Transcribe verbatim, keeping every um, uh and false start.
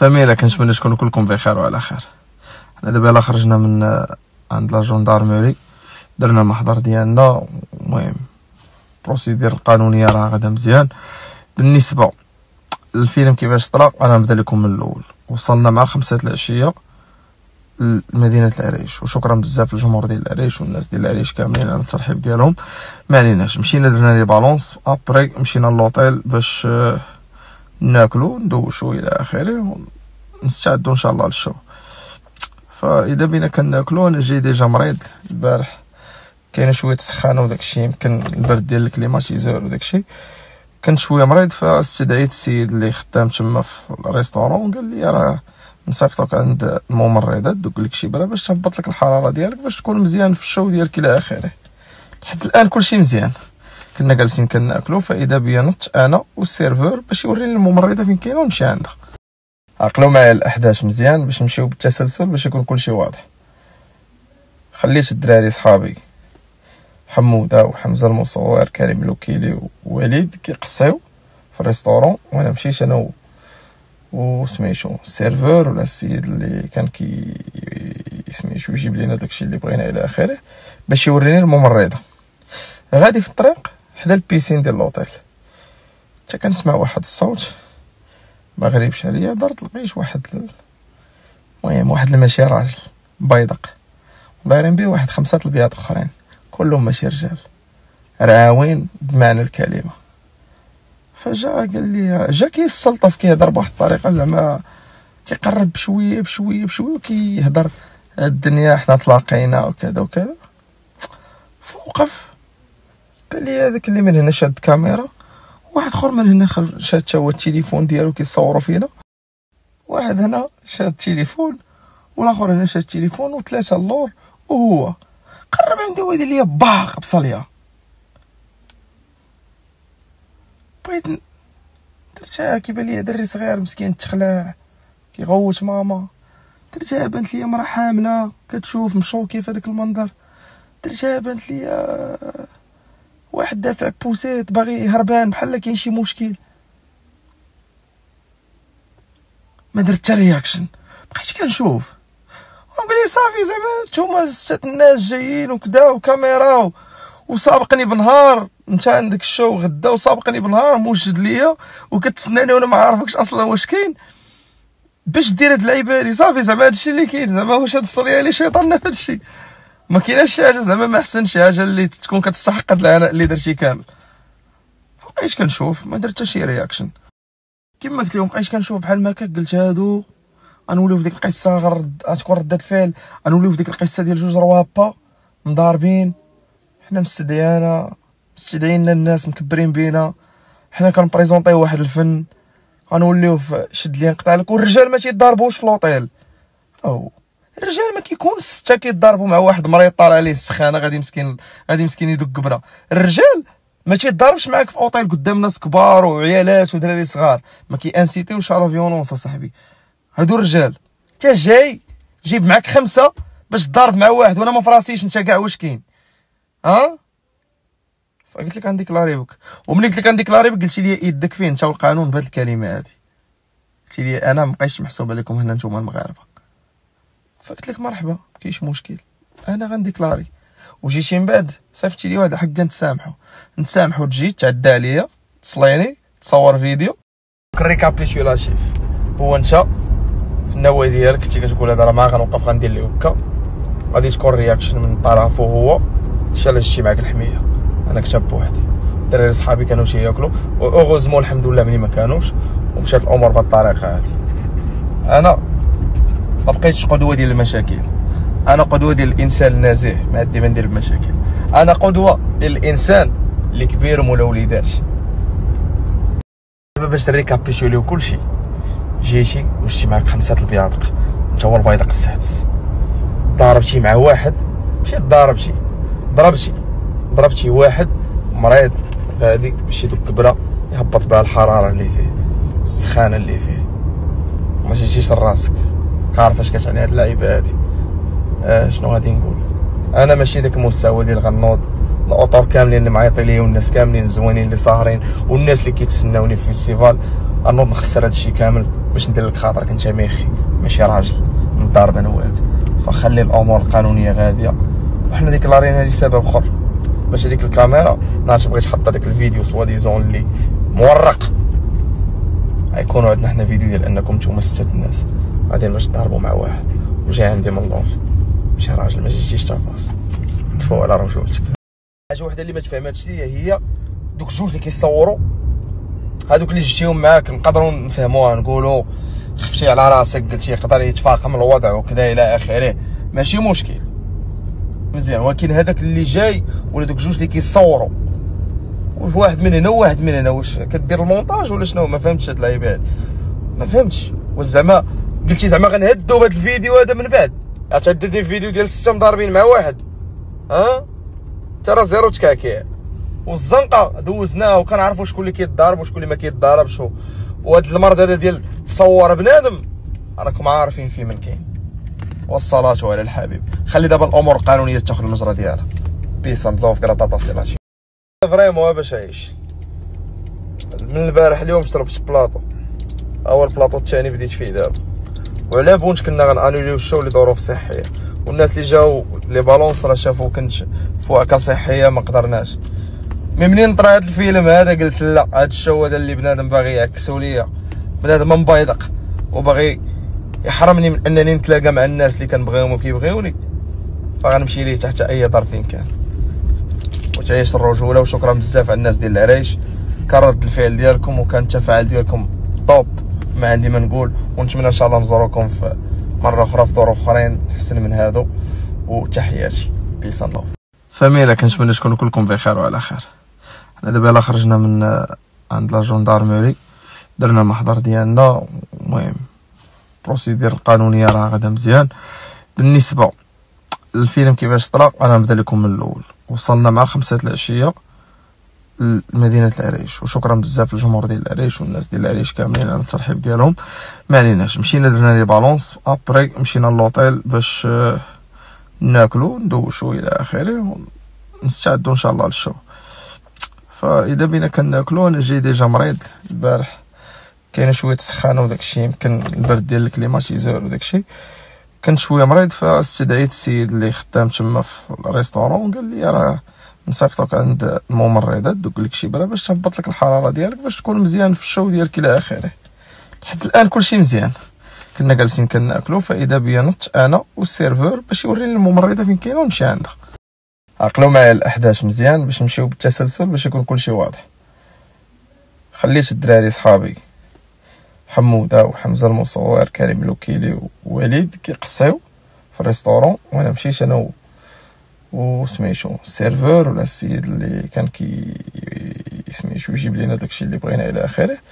فاميلا كنتمنى تكونوا كلكم بخير وعلى خير. حنا دابا يلاه خرجنا من عند لا جوندارموري، درنا المحضر ديالنا. المهم البروسيدير القانونيه راه غادا مزيان. بالنسبه للفيلم كيفاش طرا، انا نبدا لكم من الاول. وصلنا مع الخمسة العشيه لمدينه العريش، وشكرا بزاف للجمهور ديال العريش والناس ديال العريش كاملين على الترحيب ديالهم. ما عليناش، مشينا درنا لي بالونس، ابري مشينا للوطيل باش ناكلو ندوشو الى اخره ونستعدو ان شاء الله للشو. فاذا بينا كناكلو، انا جاي ديجا مريض البارح، كاينه شويه سخانه وداكشي، يمكن البرد ديال الكليماتيزور وداكشي، كنت شويه مريض. فاستدعيت السيد اللي خدام تما في الريستورون، قال لي راه نصيفطوك عند الممرضات دوك لك شي برا باش تهبط لك الحراره ديالك باش تكون مزيان في الشو ديالك الى اخره. لحد الان كلشي مزيان. كنا جالسين كناكلو، فاذا بيا نط انا والسيرفور باش يوريني الممرضه فين كاينه ونمشي عندها. عقلوا معايا الاحداث مزيان باش نمشيو بالتسلسل باش يكون كلشي واضح. خليت الدراري صحابي حموده وحمزه المصور، كريم لوكيلي ووليد كيقصيو في الريستورون، وانا مشيت انا و وسميتو السيرفور ولا السيد اللي كان كي سميتو يجيب لينا داكشي اللي بغينا الى اخره باش يوريني الممرضه. غادي في الطريق حدا البيسين ديال لوطيل، حتى كنسمع واحد الصوت ما غريبش عليا. درت لقيت واحد المهم واحد الماشي راجل بيضق دايرين بيه واحد خمسة البياض اخرين، كلهم ماشي رجال، راوين بمعنى الكلمه. فجا قال لي، جا كيستلطف كيهضر بواحد الطريقه زعما كيقرب بشويه بشويه بشويه وكيهضر الدنيا حنا تلاقينا وكذا وكذا. فوقف قال لي هذاك اللي من هنا شاد كاميرا، واحد اخر من هنا شاد تا هو التليفون ديالو كيصوروا فينا، واحد هنا شاد التليفون والاخر هنا شاد التليفون، وثلاثه اللور وهو قرب عندي ويدير ليا باق بصاليه. بغيت درتها كيبان ليا دري صغير مسكين تخلع كيغوت ماما، درتها بانت ليا مرا حامله كتشوف مشوكي في هذاك المنظر، درتها بانت ليا واحد دافع بوسيت باغي هربان بحال كاين شي مشكل. ما درت حتى رياكشن، بقيت كنشوف ونقول لي صافي زعما نتوما ست الناس جايين وكذا وكاميرا وسابقني بنهار، انت عندك الشو غدا وسابقني بنهار موجد ليا وكتسناني وانا ما عارفكش اصلا واش كاين باش دير هاد اللعيبه هادي. صافي زعما هادشي اللي كاين، زعما واش هاد الصريه اللي شيطاننا في هادشي، ما كايناش شي حاجه زعما ما احسن شي حاجه اللي تكون كتستحق هاد العناء اللي درتي كامل. بقيت كنشوف ما درت حتى شي رياكشن. كما قلت لهم بقيت كنشوف بحال ما هكا، قلت هادو غنوليو في ديك القصه غنرد غتكون ردة الفعل، غنوليو في ديك القصه ديال جوج روابا مضاربين، حنا مستدعيانا مستدعينا الناس مكبرين بينا، حنا كنبريزونطيو واحد الفن، غنوليو في شد لي نقطع لك. والرجال ما تيضاربوش في لوطيل، او الرجال ما كيكون سته كيضاربوا مع واحد مريض طالع عليه السخانه غادي مسكين غادي مسكين يدق قبره. الرجال ما تيضاربش معاك في اوطيل قدام ناس كبار وعيالات ودراري صغار، ما كيانسيتيوش على فيولونس اصاحبي. هادو الرجال، انت جاي جيب معاك خمسه باش تضارب مع واحد وانا ما فراسيش انت كاع واش كاين. ها فقلت لك عندي كلاري بك، وملي قلت لك عندي كلاري بك قلتي لي يدك فين انت والقانون بهاد الكلمه هادي، قلتي لي انا مابقيتش محسوب عليكم هنا نتوما المغاربه. فقلت لك مرحبا مكاينش مشكل، انا غندي كلاري. وجيتي من بعد صيفطتي لي واحد حقا نتسامحوا نتسامحوا تجي تعدى عليا تصليني تصور فيديو. الريكابيتولاتيف هو انت في النوايا ديالك كنتي كتقول هذا راه ما غنوقف غندير ليه هكا، غادي تكون رياكشن من طرفه هو ان شاء الله جيتي معاك الحميه. انا كنت بوحدي، الدراري صحابي كانوا تياكلوا واوغوزمون الحمد لله ملي ما كانوش، ومشات الامور بهاد الطريقه هذه. انا ما بقيتش قدوه ديال المشاكل، انا قدوه ديال الانسان النزيه ما عندي ما ندير بمشاكل، انا قدوه للانسان اللي كبير مولا وليدات. دابا باش نريكابيتوليو كلشي، جيتي وشتي معاك خمسه البياضق، انت هو البيضق السادس، ضاربتي مع واحد، مشيت ضاربتي ضربتي ضربتي واحد مريض غادي باش يدق كبره يهبط بها الحراره اللي فيه السخانه اللي فيه، ما جيتيش لراسك كعرف اش كتعني هاد اللعيبه هادي. اه شنو غادي نقول، انا ماشي داك المستوى ديال غنوض الاطور كاملين اللي معيطين ليا والناس كاملين الزوينين اللي ساهرين والناس اللي كيتسناوني في الفيستيفال غنوض نخسر هادشي كامل باش ندير لك خاطرك انت ميخي ماشي راجل نضارب انا وياك. فخلي الامور القانونيه غاديه، وحنا ديك لارينا لسبب اخر باش هذيك الكاميرا نهار تبغي تحط هذاك الفيديو سوا ديزون اللي مورق غيكونوا عندنا حنا فيديو ديال انكم نتوما ستة الناس غاديين باش تضربوا مع واحد وجاي عندي من اللور ماشي راجل ما جيتيش تفاص تفو على رجولتك. حاجه وحده اللي ما تفهماتش ليا هي دوك الجوج اللي كيصوروا هادوك اللي جيتيهم معاك نقدروا نفهموها نقولوا خفتي على راسك قلتي يقدر يتفاقم الوضع وكذا الى اخره ماشي مشكل مزيان، ولكن هذاك اللي جاي ولا دوك جوج اللي كيصوروا واش واحد من هنا وواحد من هنا واش كدير المونتاج ولا شنو؟ ما فهمتش هاد اللعيبه هادي ما فهمتش. واش زعما قلتي زعما غنهدوا بهذا الفيديو هذا من بعد غتهدي فيديو ديال ستة مضاربين مع واحد ها ترى زيرو تكاكيع والزنقه دوزناه وكنعرفوا شكون اللي كيتضارب وشكون اللي ما كيتضاربش. وهاد المرض هذا ديال تصور بنادم راكم عارفين فيه من كاين. والصلاه على الحبيب. خلي دابا الامور القانونيه تاخذ المجرى ديالها. بيس اند لوف كرا سيلاتي فريمون باش عايش. من البارح اليوم شربت بلاطو، اول بلاطو الثاني بديت فيه دابا، وعلى بونش كنا غنانوليو الشو لظروف صحيه، والناس اللي جاو لي بالونس راه شافوا كنت في وعكه صحيه ما قدرناش. مي منين طرا هاد الفيلم هذا قلت لا، هاد الشو هذا اللي بنادم باغي يعكسو ليا، بنادم مبيضق وباغي يحرمني من انني نتلاقى مع الناس اللي كنبغيهم وكيبغيوني، فغنمشي ليه تحت اي ظرف كان. وتعيش الرجوله. وشكرا بزاف على الناس ديال العريش، كان رد الفعل ديالكم وكان التفاعل ديالكم طوب ما عندي ما نقول. ونتمنى ان شاء الله نزوروكم في مره اخرى في ظروف اخرين احسن من هادو. وتحياتي بيس اند لوف فاميلا. كنتمنى تكونوا كلكم بخير وعلى خير. حنا دابا يلاه خرجنا من عند لا جوندارموري، درنا المحضر ديالنا. المهم البروسيدير القانونيه راه غادا مزيان. بالنسبه للفيلم كيفاش طرا انا نبدا لكم من الاول. وصلنا مع الخمسة العشيه لمدينه العريش، وشكرا بزاف للجمهور ديال العريش والناس ديال العريش كاملين على الترحيب ديالهم. ما عليناش، مشينا درنا لي بالونس، ابري مشينا للوطيل باش ناكلو ندوشو الى اخره ونستعدو ان شاء الله للشو. فاذا بينا كناكلو انا جاي ديجا مريض البارح، كاينه شويه سخانه وداكشي، يمكن البرد ديال الكليماتيزور وداكشي، كنت شويه مريض. فاستدعيت السيد اللي خدام تما في الريستورون، قال لي راه نصيفطوك عند الممرضات دوك لك شي برا باش تهبط لك الحراره ديالك باش تكون مزيان في الشو ديالك الى اخره. لحد الان كلشي مزيان. كنا جالسين كناكلو، فاذا بيا نط انا والسيرفور باش يوريني الممرضه فين كاينه ونمشي عندها. عقلوا معايا الاحداث مزيان باش نمشيو بالتسلسل باش يكون كلشي واضح. خليت الدراري صحابي حموده وحمزه المصور كريم لوكيلي ووليد كيقصيو في الريستورون، وانا مشيت انا و وسميتو السيرفور ولا السيد اللي كان كي سميتو يجيب لينا داكشي اللي بغينا الى اخره.